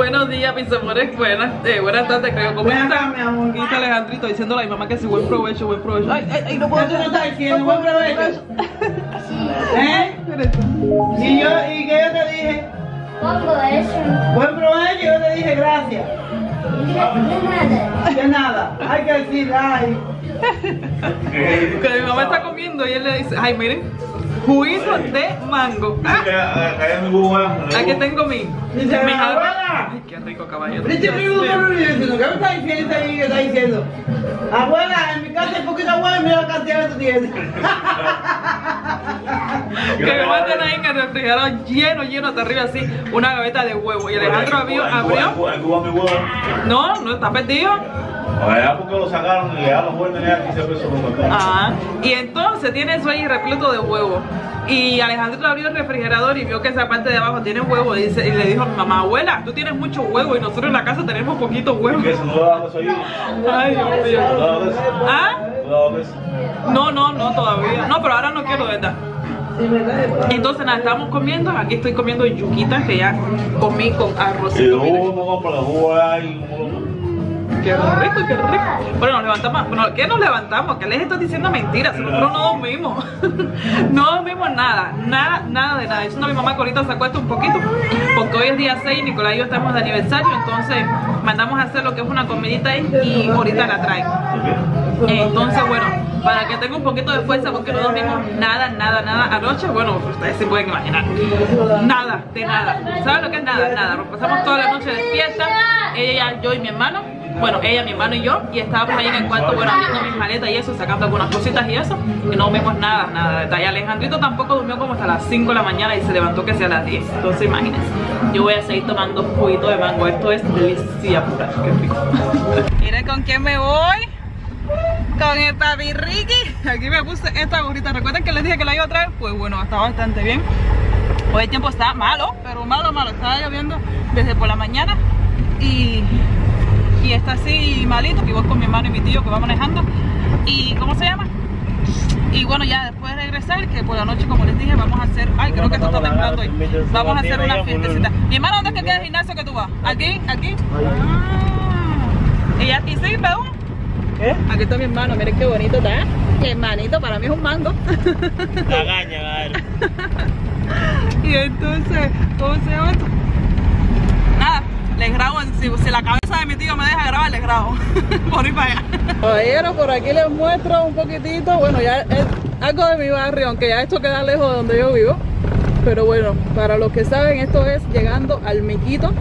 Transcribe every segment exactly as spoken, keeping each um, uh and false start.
Buenos días, mis amores. Buenas, eh, buenas tardes, creo. ¿Cómo están? Mi amor. Aquí está Alejandrito diciéndole a mi mamá que sí, buen provecho, buen provecho. Ay, ay, ay, no puedo. ¿Qué tú estás diciendo? ¿Buen provecho? ¿Eh? ¿Y, yo, ¿Y qué yo te dije? Buen provecho. Buen provecho, yo te dije gracias. De nada. De nada. Hay que decir, ay. Que mi mamá está comiendo y él le dice, ay, miren, juguito de mango. Ah, aquí tengo mi, Dice, mi jal- abuela. Ay, qué rico, caballero. Dice, Dios mi mío. hijo, ¿qué me está diciendo ahí? ¿Qué está diciendo? Abuela, en mi casa hay poquito agua y mira la cantidad que tú tienes. Que mi mamá tiene ahí en el refrigerador lleno, lleno hasta arriba así, una gaveta de huevo. Y Alejandro abrió, abrió. No, no está perdido. Allá porque lo sacaron y ya los jóvenes tenían quince pesos por montón. Ah, y entonces tiene eso ahí repleto de huevo. Y Alejandro abrió el refrigerador y vio que esa parte de abajo tiene huevo. Y, dice, y le dijo a mi mamá, abuela, tú tienes mucho huevo y nosotros en la casa tenemos poquito huevo. ¿Qué eso? ¿No le daba eso ahí? Ay, Dios ¿No le mío. daba eso? ¿Ah? ¿No le daba eso? No, no, no, todavía. No, pero ahora no quiero, ¿verdad? Entonces nada, estamos comiendo. Aquí estoy comiendo yuquitas que ya comí con Y arrocito. los miren. jugos no compran, los jugos ahí. Qué rico, qué rico. Bueno, nos levantamos. Bueno, ¿qué nos levantamos? ¿Qué les estoy diciendo mentiras? Nosotros no dormimos. No dormimos nada. Nada, nada de nada. Diciendo a mi mamá que ahorita se acuesta un poquito. Porque hoy es día seis y Nicolás y yo estamos de aniversario. Entonces mandamos a hacer lo que es una comidita ahí y ahorita la traen. Entonces, bueno, para que tenga un poquito de fuerza porque no dormimos nada, nada, nada anoche. Bueno, ustedes se pueden imaginar. Nada, de nada. ¿Saben lo que es nada? Nada. Nos pasamos toda la noche despierta. Ella, yo y mi hermano. Bueno, ella, mi hermano y yo, y estábamos ahí en el cuarto, bueno, abriendo mis maletas y eso, sacando algunas cositas y eso, y no vimos nada, nada de detalle. Alejandrito tampoco durmió como hasta las cinco de la mañana y se levantó que sea a las diez, entonces imagínense. Yo voy a seguir tomando juguito de mango, esto es delicia pura, qué rico. Miren con quién me voy, con el papi Ricky. Aquí me puse esta gorrita, ¿recuerdan que les dije que la iba a traer? Pues bueno, está bastante bien. Hoy el tiempo está malo, pero malo, malo, estaba lloviendo desde por la mañana y... Y está así malito, que voy con mi hermano y mi tío que va manejando. ¿Y cómo se llama? Y bueno, ya después de regresar, que por la noche, como les dije, vamos a hacer... Ay, creo que esto está temblando hoy. Vamos a hacer una fiestecita. Mi hermano, ¿dónde es que queda el gimnasio que tú vas? ¿Aquí? ¿Aquí? Ah. ¿Y, ya, y sí, Pedro? ¿Qué? Aquí está mi hermano, miren qué bonito está. Mi hermanito, para mí es un mango. La caña, a ver. Y entonces, ¿cómo se llama esto? Nada. Les grabo, si, si la cabeza de mi tío me deja grabar, les grabo. Por ir para allá. Caballero, por aquí les muestro un poquitito. Bueno, ya es algo de mi barrio, aunque ya esto queda lejos de donde yo vivo. Pero bueno, para los que saben, esto es llegando al Miquito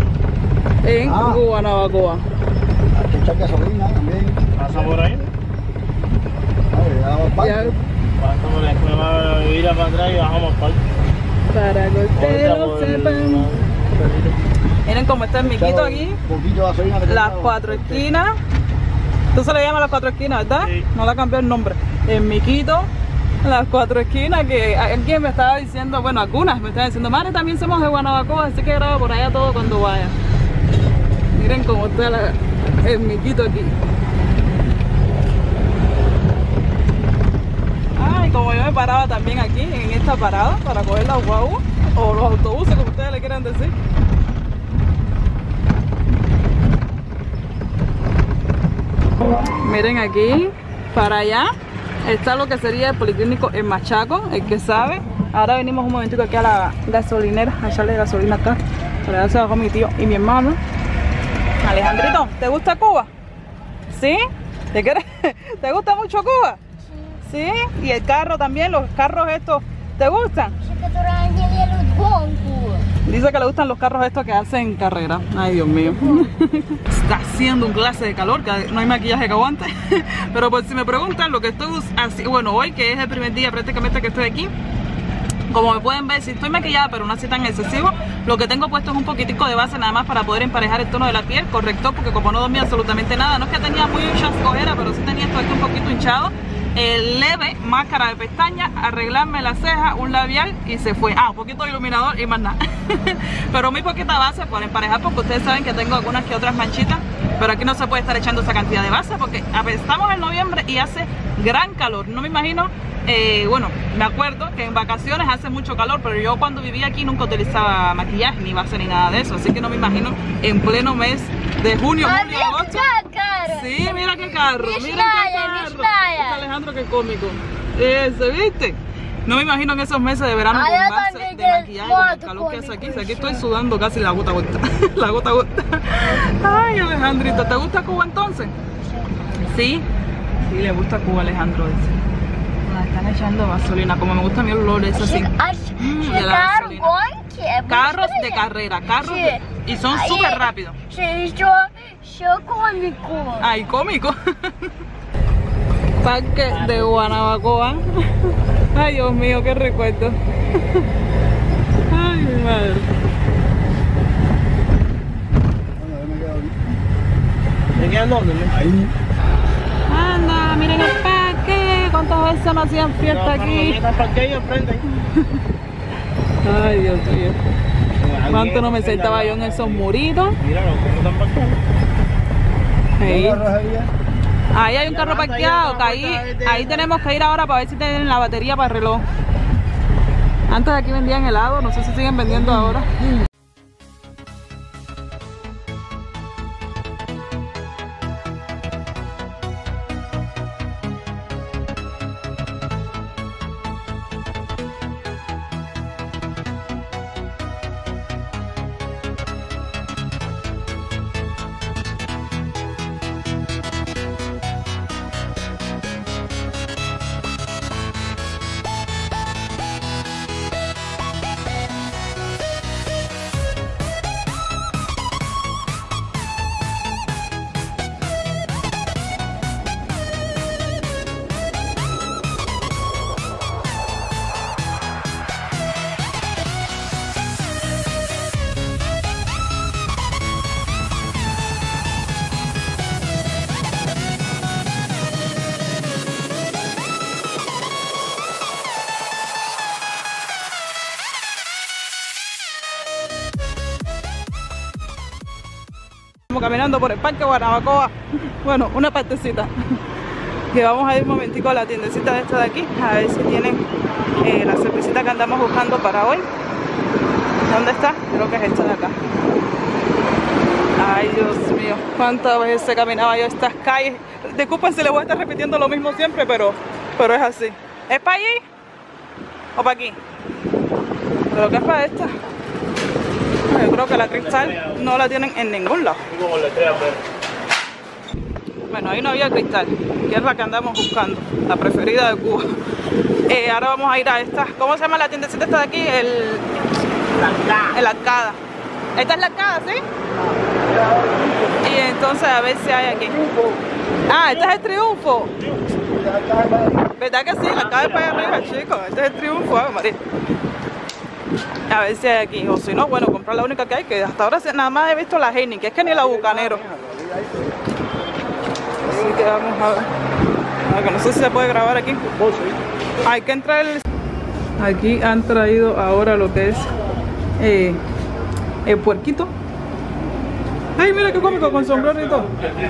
en Ah. Guanabacoa. Aquí echa gasolina también. ¿Pasa por ahí? Ay, ya vamos para Ya, Pasamos la escuela de ir para atrás y bajamos para para que ustedes lo sepan. Miren cómo está el Miquito aquí. Un poquito de gasolina. le Las queda. cuatro esquinas. Tú se le llamas las cuatro esquinas, ¿verdad? Sí. No le cambió el nombre. El Miquito, las cuatro esquinas, que alguien me estaba diciendo, bueno, algunas me estaban diciendo, Mari, también somos de Guanabacoa, así que graba por allá todo cuando vaya. Miren cómo está la- el Miquito aquí. Ah, y como yo me paraba también aquí, en esta parada, para coger las guaguas, o los autobuses, como ustedes le quieran decir. Miren aquí, para allá, está lo que sería el policlínico en Machaco, el que sabe. Ahora venimos un momentito aquí a la gasolinera, a echarle gasolina acá. Para allá se bajó mi tío y mi hermano. Alejandrito, ¿te gusta Cuba? ¿Sí? ¿Te, quieres? ¿Te gusta mucho Cuba? ¿Sí? ¿Y el carro también? ¿Los carros estos te gustan? Dice que le gustan los carros estos que hacen carrera. Ay, Dios mío. Está haciendo un clase de calor, que no hay maquillaje que aguante. Pero pues si me preguntan lo que estoy así, bueno, hoy que es el primer día prácticamente que estoy aquí, como me pueden ver, si estoy maquillada pero no así tan excesivo, lo que tengo puesto es un poquitico de base nada más para poder emparejar el tono de la piel, correcto, porque como no dormía absolutamente nada, no es que tenía mucha cojera, pero sí tenía esto aquí un poquito hinchado. El leve, máscara de pestañas, arreglarme la ceja, un labial y se fue. Ah, un poquito de iluminador y más nada. Pero muy poquita base para emparejar, porque ustedes saben que tengo algunas que otras manchitas. Pero aquí no se puede estar echando esa cantidad de base porque estamos en noviembre y hace gran calor. No me imagino eh, bueno, me acuerdo que en vacaciones hace mucho calor, pero yo cuando vivía aquí nunca utilizaba maquillaje, ni base, ni nada de eso. Así que no me imagino en pleno mes de junio, julio, agosto. Sí, mira qué carro, mira qué carro. Es Alejandro, qué cómico. Ese, ¿viste? No me imagino en esos meses de verano con base de maquillaje, con el calor que hace aquí. Aquí estoy sudando casi la gota gota. La gota gota. Ay, Alejandrito, ¿te gusta Cuba entonces? Sí. Sí, le gusta Cuba, Alejandro, dice. Ah, están echando gasolina, como me gusta a mí el olor ese así. Mm, de la gasolina. Carros de carrera, carros de... y son súper rápidos. Sí, yo, yo cómico. Ay, cómico. Parque de Guanabacoa. Ay, Dios mío, qué recuerdo. Ay, mi madre. ¿Me quedan dónde? Ahí. Anda, miren el parque. ¿Cuántas veces no hacían fiesta aquí? Ay, Dios mío. ¿Cuánto no me sentaba yo en esos muritos? Mira, los carros están parqueados. Ahí. Ahí hay un carro parqueado, que ahí, ahí tenemos que ir ahora para ver si tienen la batería para el reloj. Antes aquí vendían helado, no sé si siguen vendiendo ahora. Estamos caminando por el Parque Guanabacoa. Bueno, una partecita. Que vamos a ir un momentico a la tiendecita de esta de aquí, a ver si tienen eh, la cervecita que andamos buscando para hoy. ¿Dónde está? Creo que es esta de acá. Ay, Dios mío, cuántas veces caminaba yo estas calles. Disculpen si les voy a estar repitiendo lo mismo siempre, pero, pero es así. ¿Es para allí o para aquí? Creo que es para esta. Yo creo que la Cristal no la tienen en ningún lado. Bueno, ahí no había Cristal, que es la que andamos buscando, la preferida de Cuba. Eh, ahora vamos a ir a esta, ¿cómo se llama la tiendecita esta de aquí? El... El Arcada. ¿Esta es la Arcada, sí? Y entonces a ver si hay aquí. Ah, este es el Triunfo. ¿Verdad que sí? La Arcada es para allá arriba, chicos. Este es el Triunfo, a ver, María. A ver si hay aquí, o si no, bueno, comprar la única que hay, que hasta ahora nada más he visto la Heineken, que es que ni la Bucanero. Así que vamos a ver. A ver, no sé si se puede grabar aquí. Hay que entrar el... Aquí han traído ahora lo que es eh, el puerquito. Ay, mira qué cómico, con sombrero y todo.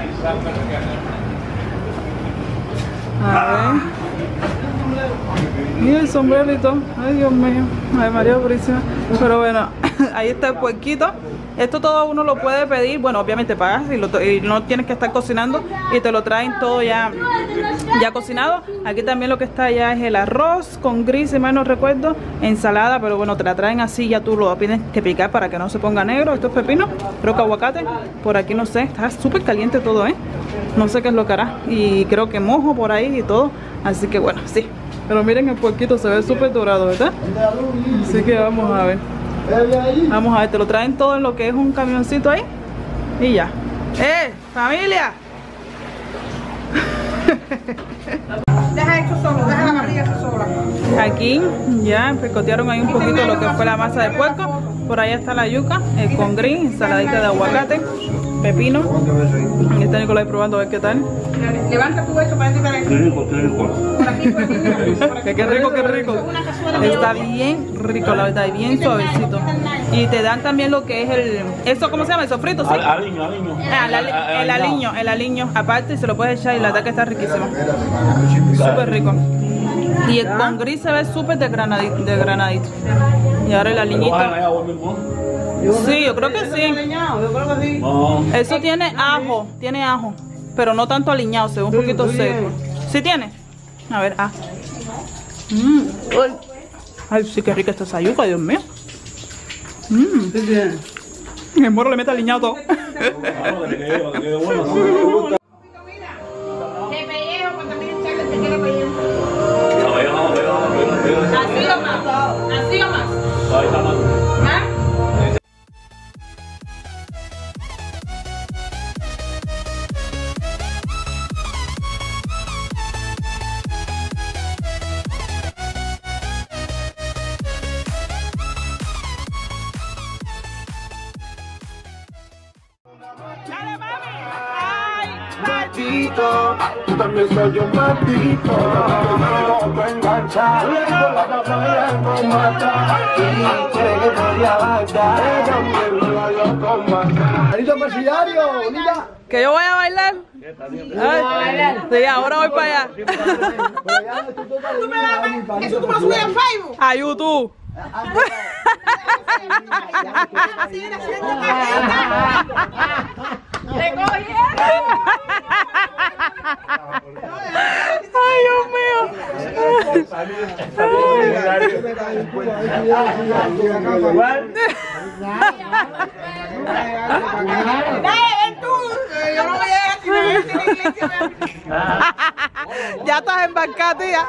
A ver. Mira el sombrero y todo. Ay, Dios mío. Ay, María Purísima. Pero bueno, ahí está el puerquito. Esto todo uno lo puede pedir. Bueno, obviamente pagas y, lo, y no tienes que estar cocinando. Y te lo traen todo ya, ya cocinado. Aquí también lo que está ya es el arroz con gris, si mal no recuerdo. Ensalada, pero bueno, te la traen así. Ya tú lo tienes que picar para que no se ponga negro. Esto es pepino, creo que aguacate. Por aquí no sé, está súper caliente todo, ¿eh? No sé qué es lo que hará. Y creo que mojo por ahí y todo. Así que bueno, sí. Pero miren el puerquito, se ve súper dorado, ¿verdad? Así que vamos a ver. Vamos a ver, te lo traen todo en lo que es un camioncito ahí. Y ya. ¡Eh! ¡Familia! Deja esto solo, deja la barriga sola. Aquí ya picotearon ahí un poquito lo que fue la masa de puerco. Por ahí está la yuca, el con gris, ensaladita de aguacate, pepino. Aquí está Nicolás probando a ver qué tal. Levanta tu esto para quitar el... Qué rico, qué rico. Por aquí, por aquí. Que qué rico, qué rico. Está bien rico, la verdad, y bien suavecito. Y te dan también lo que es el... ¿Esto cómo se llama? ¿El sofrito? ¿Sí? Al, aliño, aliño. Ah, la- el aliño, el aliño. Aparte se lo puedes echar y la verdad que está riquísimo. Súper rico. Y el con gris se ve súper de granadito, de granadito. Y ahora el aliñito. Sí, yo creo que sí. Yo creo que sí. Eso tiene ajo, tiene ajo. Pero no tanto aliñado, se ve un poquito seco. ¿Sí tiene? A ver, ah. Mm. Ay, sí que rica esta sayuca, Dios mío. Mmm. ¿Qué tiene? El moro le mete aliñado todo. Así o más, así o más. ¿Ah? Dale, mami. Ay, Maldito, tú también soy un maldito. No te enganchar, con la cama con matar. Y quiere que te voy a matar. También me vaya con matar. Marito presidiario, bonita. ¿Que yo voy a bailar? Ay, sí, ahora voy para allá. ¿Tú me das ¿Eso tú me lo subes en Facebook? A YouTube. Ay, Dios mío. Ya estás embarcada, tía.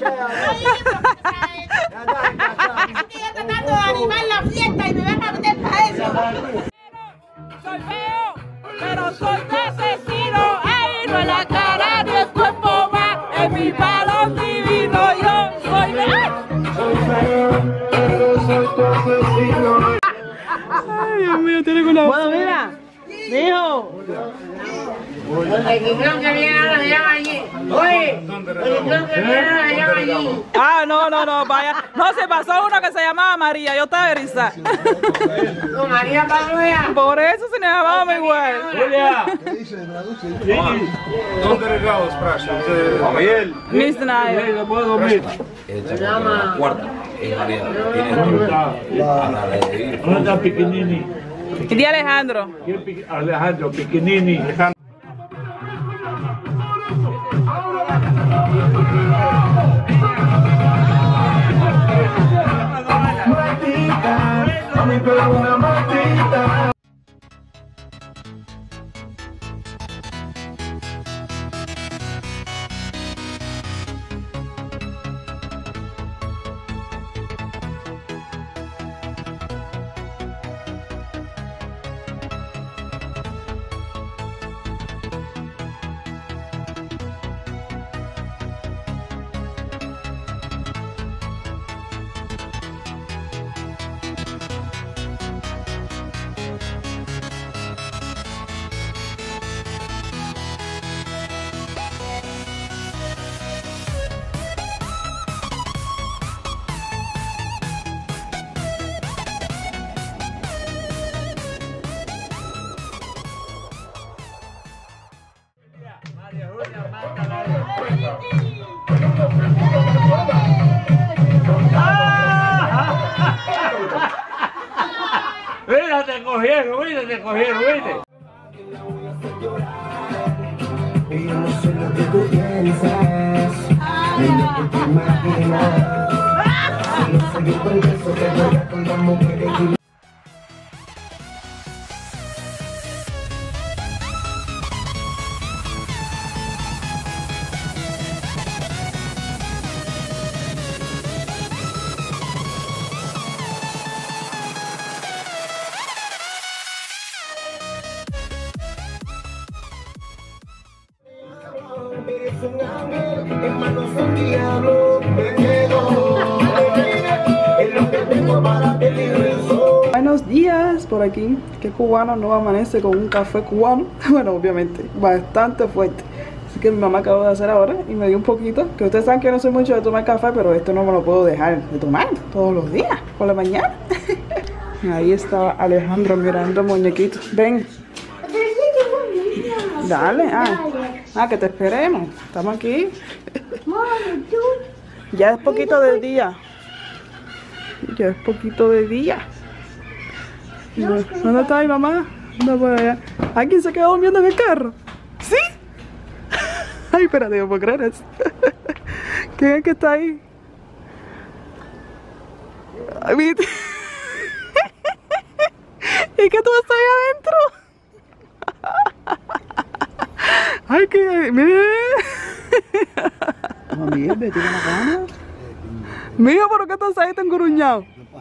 Estoy tratando de animar la fiesta y me van a meter para eso. Soy feo, pero soy asesino. Ey, no en la cara ni el cuerpo más. En mi balón divino yo soy Soy feo, pero soy tu asesino. Ay, Dios mío, tiene con la... Bueno, mira, mijo. El que creo que viene ahora se llama allí. Oye, el que creo que viene ahora se llama allí. Ah, no, no, no, vaya. No, se pasó uno que se llamaba María. Yo estaba grisada. Con María Pabloya. Por eso se me llamaba igual. ¿Qué dice? Traduce. ¿Dónde regalos, Gabriel? Не знаю. ¿No puedo dormir? Se llama. Cuarta, es María. Tiene a la de ¿Dónde está Piquinini? Di Alejandro. Alejandro Piquinini. Maldita, mi perro una maldita. Mira, te cogieron, mira, te cogieron, mira. Y yo no sé lo que tú piensas, ni lo que te imaginas. Solo soy un progreso que juega con las mujeres y eres un ángel, en manos del diablo, me quedo. Es lo que tengo para pedir eso. Buenos días por aquí. ¿Qué cubano no amanece con un café cubano? Bueno, obviamente, bastante fuerte. Así que mi mamá acabó de hacer ahora y me dio un poquito. Que ustedes saben que no soy mucho de tomar café, pero esto no me lo puedo dejar de tomar todos los días, por la mañana. Ahí estaba Alejandro mirando muñequitos. Ven. Dale, ah. Ah, que te esperemos. Estamos aquí. Ya es poquito de día. Ya es poquito de día. ¿Dónde está mi mamá? No por allá. ¿Alguien se quedó durmiendo en el carro? ¿Sí? Ay, espérate, no puedo creer eso. ¿Quién es que está ahí? Ay, ¿viste? ¿Y qué tú estás ahí adentro? Ay, que... Mire. Mami, vete con la cama. Mira, ¿por qué estás ahí tan gruñado?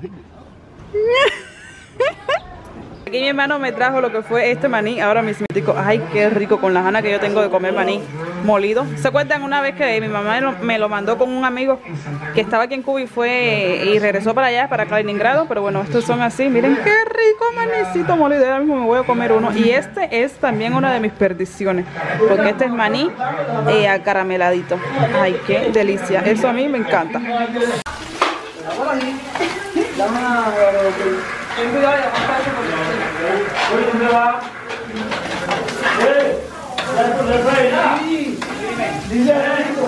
Aquí mi hermano me trajo lo que fue este maní, ahora mismo. Ay, qué rico, con las ganas que yo tengo de comer maní molido. ¿Se acuerdan una vez que mi mamá me lo mandó con un amigo que estaba aquí en Cuba y fue y regresó para allá, para Kaliningrado? Pero bueno, estos son así, miren qué rico manicito molido. Ahora mismo me voy a comer uno. Y este es también una de mis perdiciones, porque este es maní eh, acarameladito. Ay, qué delicia, eso a mí me encanta. Ten cuidado de aguantarse porque... ¿Dónde va? ¿Eh? Dice esto.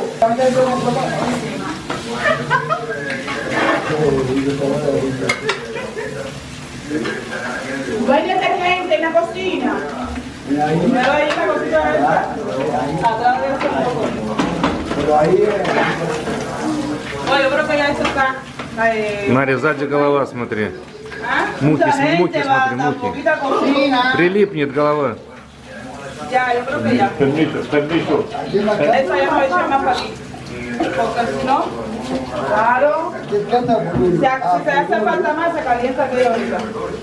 Váyate gente en la cocina. Me va ahí la cocina esta. Atrás de eso un poco. Pero ahí es... Oye, yo creo que ya eso está... Eh, Мария, сзади голова, смотри. Мухи, мухи, смотри, мухи. Прилипнет голова. Ya, yo creo que ya. Permiso, permiso. Eso ya no echa más para aquí. Porque si no, claro, si se hace falta más, se calienta aquí ahorita.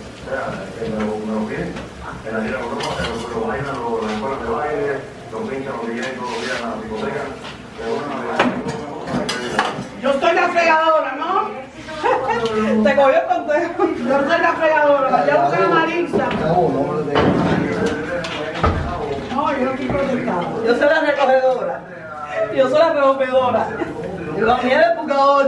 Yo soy la fregadora, ¿no? Te cogió el consejo. Yo soy la fregadora, ya busqué la Marisa. No, yo no estoy protestada. Yo soy la recogedora. Yo soy la recogedora. Y la mía es empujador.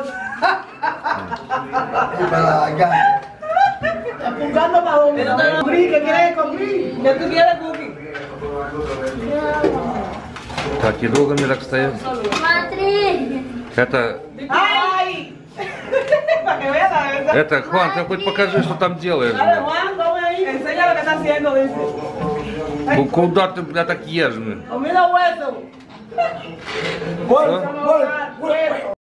Empujando para dónde. ¿Qué quieres comer? ¿Qué tú quieres comer? Так, и долго мне так стоять? Смотри. Это, ¡Ay! Para que vean la verdad. это, Хуан, ты хоть покажи, что там делаешь. Dale, Juan, tome ahí. Enseña lo que está haciendo, dice. Ну, куда ты, бля, так ешь, блин? Comida hueso. Что? Hueso.